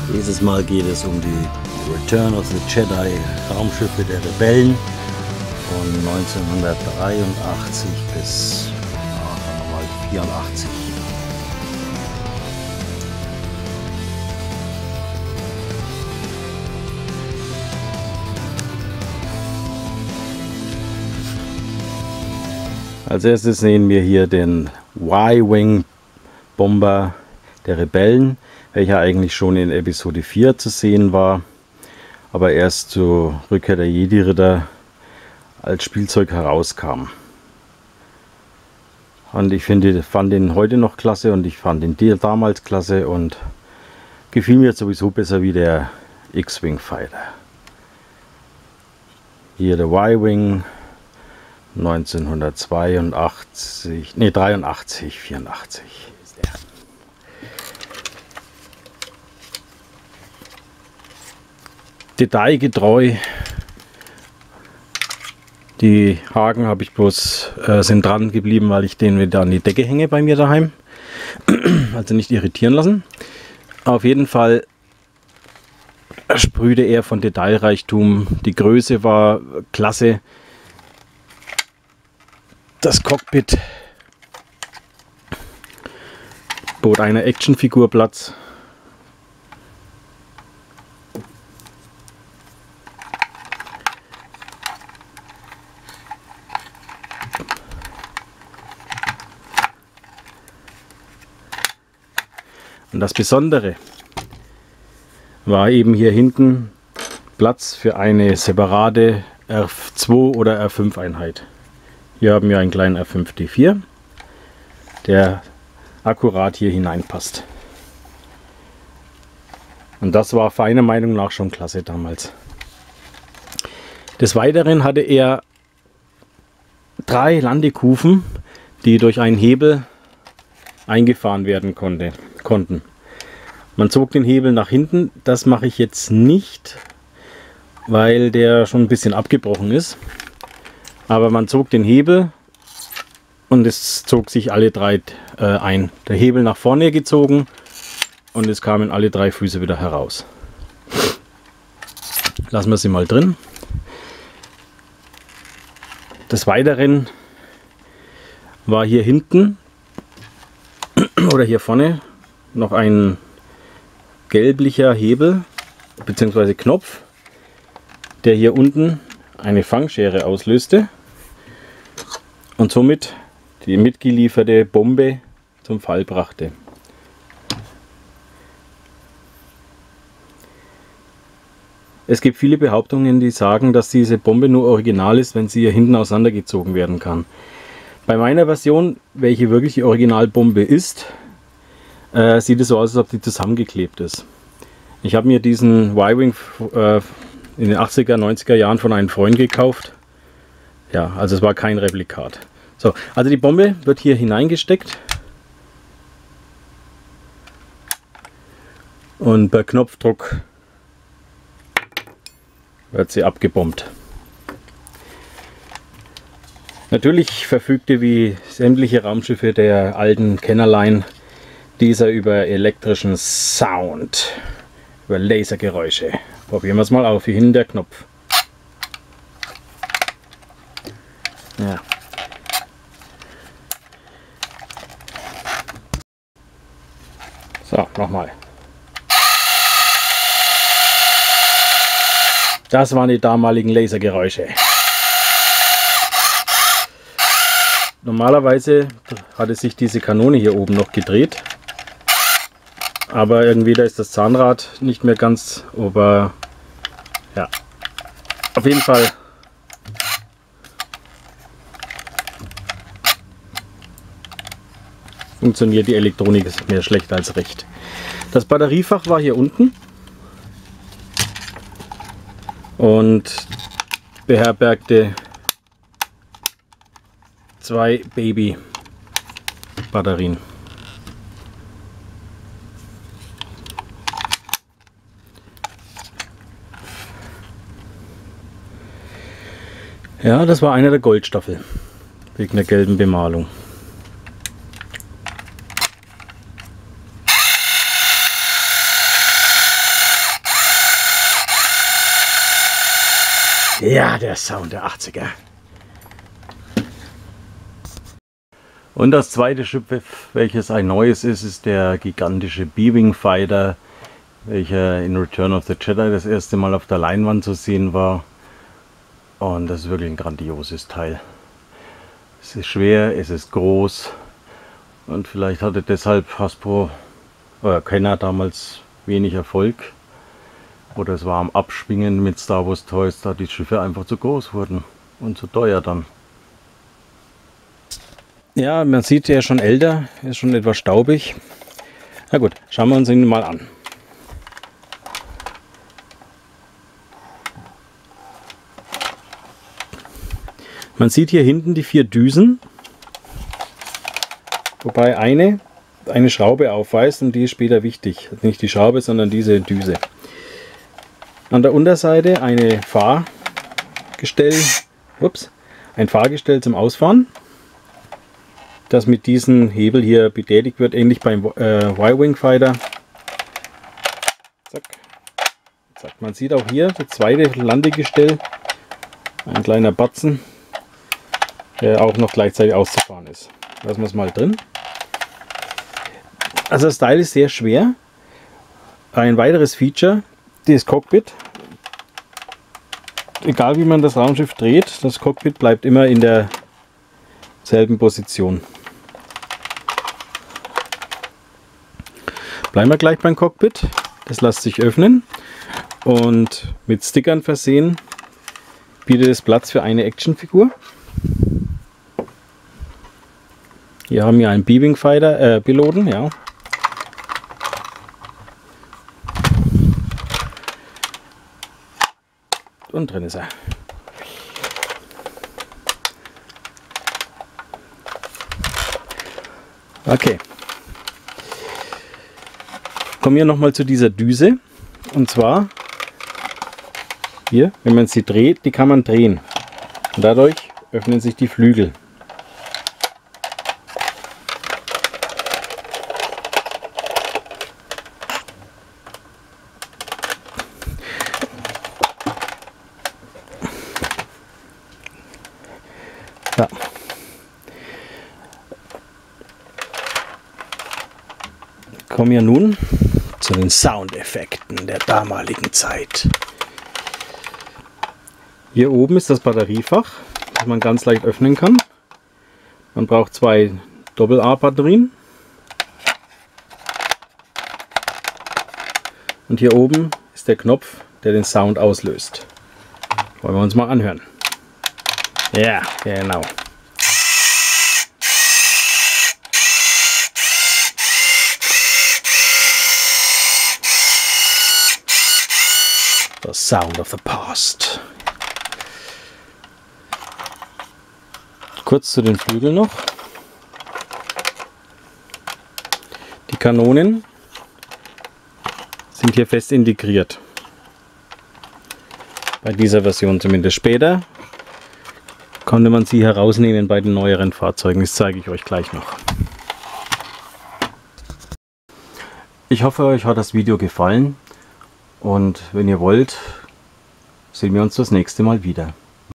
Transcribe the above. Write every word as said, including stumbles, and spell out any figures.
Dieses Mal geht es um die Return of the Jedi Raumschiffe der Rebellen von neunzehnhundertdreiundachtzig bis ja, vierundachtzig. Als erstes sehen wir hier den Y-Wing Bomber der Rebellen, welcher eigentlich schon in Episode vier zu sehen war, aber erst zur Rückkehr der Jedi-Ritter als Spielzeug herauskam. Und ich finde, fand den heute noch klasse und ich fand den damals klasse und gefiel mir sowieso besser wie der X-Wing Fighter. Hier der Y-Wing neunzehnhundertzweiundachtzig, nee dreiundachtzig, vierundachtzig ist der. Detailgetreu. Die Haken habe ich bloß äh, sind dran geblieben, weil ich den wieder an die Decke hänge bei mir daheim. Also nicht irritieren lassen. Auf jeden Fall sprühte er von Detailreichtum. Die Größe war klasse. Das Cockpit bot einer Actionfigur Platz. Und das Besondere war eben hier hinten Platz für eine separate R zwei oder R fünf Einheit. Hier haben wir einen kleinen R fünf D vier, der akkurat hier hineinpasst. Und das war meiner Meinung nach schon klasse damals. Des Weiteren hatte er drei Landekufen, die durch einen Hebel eingefahren werden konnte, konnten. Man zog den Hebel nach hinten. Das mache ich jetzt nicht, weil der schon ein bisschen abgebrochen ist. Aber man zog den Hebel und es zog sich alle drei äh, ein. Der Hebel nach vorne gezogen und es kamen alle drei Füße wieder heraus. Lassen wir sie mal drin. Des Weiteren war hier hinten oder hier vorne noch ein gelblicher Hebel bzw. Knopf, der hier unten eine Fangschere auslöste und somit die mitgelieferte Bombe zum Fall brachte. Es gibt viele Behauptungen, die sagen, dass diese Bombe nur original ist, wenn sie hier hinten auseinandergezogen werden kann. Bei meiner Version, welche wirklich die Originalbombe ist, äh, sieht es so aus, als ob die zusammengeklebt ist. Ich habe mir diesen Y-Wing äh, in den achtziger, neunziger Jahren von einem Freund gekauft. Ja, also es war kein Replikat. So, also die Bombe wird hier hineingesteckt und per Knopfdruck wird sie abgebombt. Natürlich verfügte wie sämtliche Raumschiffe der alten Kennerline dieser über elektrischen Sound, über Lasergeräusche. Probieren wir es mal auf. Hier hinten der Knopf. Ja. So, nochmal. Das waren die damaligen Lasergeräusche. Normalerweise hatte sich diese Kanone hier oben noch gedreht. Aber irgendwie da ist das Zahnrad nicht mehr ganz, aber ja, auf jeden Fall funktioniert die Elektronik mehr schlecht als recht. Das Batteriefach war hier unten und beherbergte zwei Baby-Batterien. Ja, das war einer der Goldstaffel, wegen der gelben Bemalung. Ja, der Sound der achtziger. Und das zweite Schiff, welches ein neues ist, ist der gigantische B-Wing Fighter, welcher in Return of the Jedi das erste Mal auf der Leinwand zu sehen war. Und das ist wirklich ein grandioses Teil. Es ist schwer, es ist groß und vielleicht hatte deshalb Hasbro oder Kenner damals wenig Erfolg. Oder es war am Abschwingen mit Star Wars Toys, da die Schiffe einfach zu groß wurden und zu teuer dann. Ja, man sieht, er ist schon älter, ist schon etwas staubig. Na gut, schauen wir uns ihn mal an. Man sieht hier hinten die vier Düsen, wobei eine, eine Schraube aufweist und die ist später wichtig. Nicht die Schraube, sondern diese Düse. An der Unterseite eine Fahrgestell, ups, ein Fahrgestell zum Ausfahren, das mit diesem Hebel hier betätigt wird, ähnlich beim äh, Y-Wing Fighter. Zack. Zack. Man sieht auch hier das zweite Landegestell, ein kleiner Batzen, der auch noch gleichzeitig auszufahren ist. Lassen wir es mal drin. Also das Teil ist sehr schwer. Ein weiteres Feature, das Cockpit. Egal wie man das Raumschiff dreht, das Cockpit bleibt immer in derselben Position. Bleiben wir gleich beim Cockpit. Das lässt sich öffnen und mit Stickern versehen bietet es Platz für eine Actionfigur. Hier haben wir einen B-Wing Fighter, äh, Piloten, ja. Und drin ist er. Okay. Kommen wir nochmal zu dieser Düse. Und zwar, hier, wenn man sie dreht, die kann man drehen. Und dadurch öffnen sich die Flügel. Ja. Kommen wir nun zu den Soundeffekten der damaligen Zeit. Hier oben ist das Batteriefach, das man ganz leicht öffnen kann. Man braucht zwei Doppel-A-Batterien. Und hier oben ist der Knopf, der den Sound auslöst. Wollen wir uns mal anhören. Ja, genau. The sound of the past. Kurz zu den Flügeln noch. Die Kanonen sind hier fest integriert. Bei dieser Version zumindest. Später konnte man sie herausnehmen bei den neueren Fahrzeugen. Das zeige ich euch gleich noch. Ich hoffe, euch hat das Video gefallen und wenn ihr wollt, sehen wir uns das nächste Mal wieder.